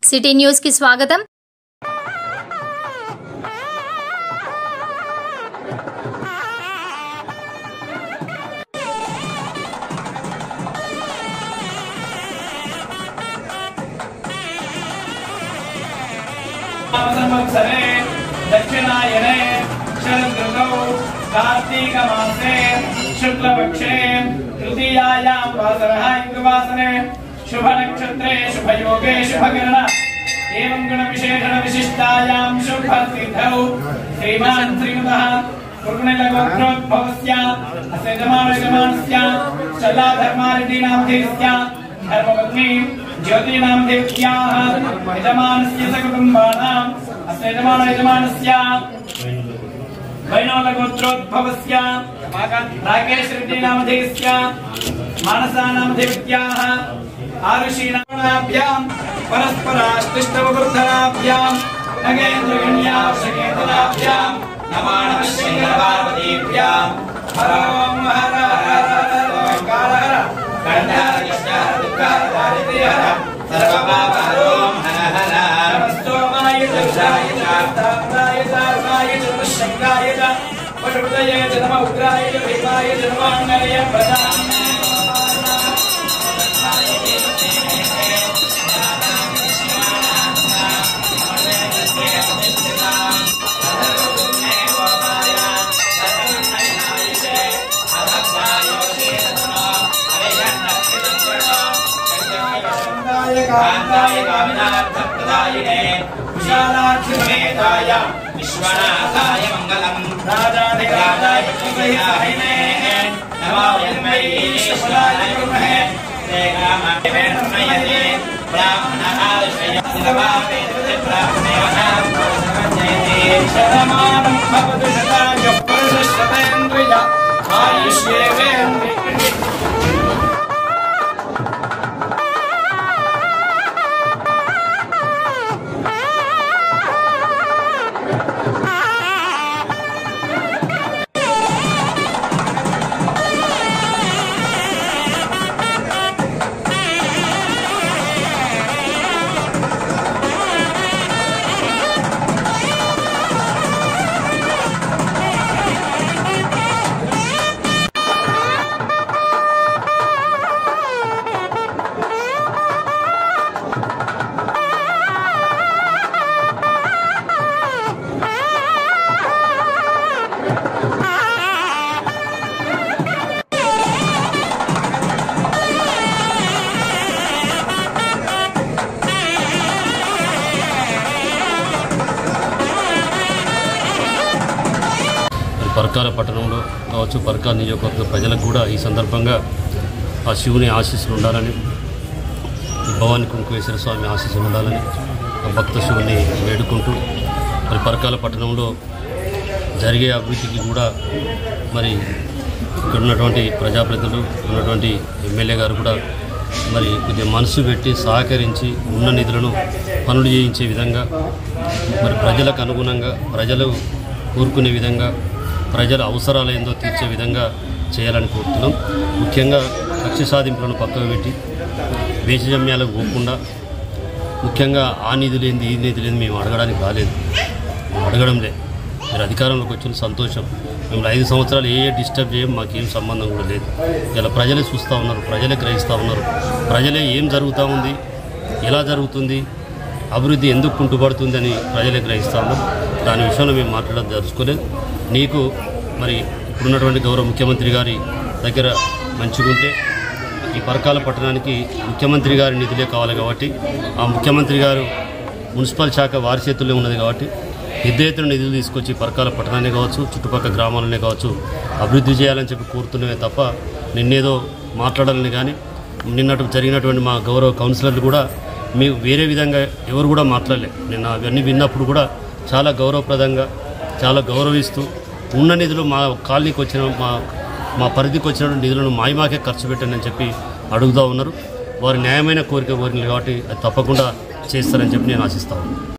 City news కి స్వాగతం। दक्षिणायने शरदृतौ कार्तिक मासे शुक्लपक्षे तृतीयायां वासरः इंदुवासने शुभ नक्षत्रे शुभ योगे शुभ किरण एवं गुण विशेषण विशिष्टायां शुभ सिद्धौ श्रीमान् श्रीमतः कुर्णिलगोत्रोद्भवस्य अस्य यजमानस्य शलाधर्मारिणी नामधेयस्य धर्मपत्नी ज्योति नामधेयस्याः यजमानस्य सकुटुम्बानाम् अस्य यजमानस्य वैनोलगोत्रोद्भवस्य राकेश रेड्डी नामधेयस्य मानसा नामधेयस्याः आरुषीणाभ्यां परस्पराष्टिष्टवर्धनाभ्यां नगेन्द्रगण्याशकेतनाभ्यां नमानश्रीपार्वतीभ्यां हर ओं हर हर ओंकार हर गण्डारिष्टार दुःखार दारिद्र्यहर सर्वपापहरो हर हर नमस्तोमाय दक्षाय चार्ताय चार्ताय चतुष्शङ्गाय च पशुपतये च नमः उग्राय च भीमाय च नमः अङ्गलय प्रदाय कांताय कामिनार्थप्रदायिने कुशालाक्षमेताय विश्वनाथाय मङ्गलम् राजाधिराजाय चित्रहिने नमो यन्मै ईश्वराय कुर्महे देवामहे नमयते ब्राह्मणः आदर्शयः ब्राह्मणः शतमानं भवतु शताय पुरुषशतेन्द्रिय आयुष्येवेन्द्रिय పరకాల పట్టణంలో కావచ్చు పరకాల నియోజకవర్గ ప్రజలకు కూడా ఈ సందర్భంగా ఆ శివుని ఆశీస్సులు ఉండాలని భవానీ కుంకుమేశ్వర స్వామి ఆశీస్సులు ఉండాలని ఆ భక్త శివుని వేడుకుంటూ మరి పరకాల పట్టణంలో జరిగే అభివృద్ధికి కూడా మరి ఇక్కడ ఉన్నటువంటి ప్రజాప్రతినిధులు ఉన్నటువంటి ఎమ్మెల్యే గారు కూడా మరి కొద్దిగా మనసు పెట్టి సహకరించి ఉన్న నిధులను పనులు చేయించే విధంగా మరి ప్రజలకు అనుగుణంగా ప్రజలు కోరుకునే విధంగా ప్రజల అవసరాలు ఏందో తీర్చే విధంగా చేయాలని కోరుతున్నాం। ముఖ్యంగా కక్ష సాధింపులను పక్కకు పెట్టి వేషజమ్యాలకు పోకుండా ముఖ్యంగా ఆ నిధులు ఏంది ఈ నిధులు ఏంది మేము అడగడానికి రాలేదు, మేము అడగడం లేదు। మీరు అధికారంలోకి వచ్చిన సంతోషం, మేము 5 సంవత్సరాలు ఏ డిస్టర్బ్ చేయం, మాకేం సంబంధం కూడా లేదు। ఇలా ప్రజలే చూస్తూ ఉన్నారు, ప్రజలే గ్రహిస్తూ ఉన్నారు, ప్రజలే ఏం జరుగుతూ ఉంది, ఎలా జరుగుతుంది, అభివృద్ధి ఎందుకు కుంటుపడుతుంది అని ప్రజలే గ్రహిస్తూ ఉన్నారు। దాని విషయంలో మేము మాట్లాడడం జరుచుకోలేదు। నీకు మరి ఇప్పుడున్నటువంటి గౌరవ ముఖ్యమంత్రి గారి దగ్గర మంచిగుంటే ఈ పరకాల పట్టణానికి ముఖ్యమంత్రి గారి నిధులే కావాలి కాబట్టి ఆ ముఖ్యమంత్రి గారు మున్సిపల్ శాఖ వారి చేతుల్లో ఉన్నది కాబట్టి పెద్ద ఎత్తున నిధులు తీసుకొచ్చి పరకాల పట్టణాన్ని కావచ్చు చుట్టుపక్కల గ్రామాలనే కావచ్చు అభివృద్ధి చేయాలని చెప్పి కోరుతున్నవే తప్ప నిన్నేదో మాట్లాడాలని కానీ నిన్నటి జరిగినటువంటి మా గౌరవ కౌన్సిలర్లు కూడా మీకు వేరే విధంగా ఎవరు కూడా మాట్లాడలేదు। నిన్న అవన్నీ విన్నప్పుడు కూడా చాలా గౌరవప్రదంగా చాలా గౌరవిస్తూ ఉన్న నిధులు మా కాలనీకి వచ్చిన మా పరిధికి వచ్చిన నిధులను మాకే ఖర్చు పెట్టండి అని చెప్పి అడుగుతూ ఉన్నారు। వారి న్యాయమైన కోరిక కోరినది కాబట్టి అది తప్పకుండా చేస్తారని చెప్పి నేను ఆశిస్తాను।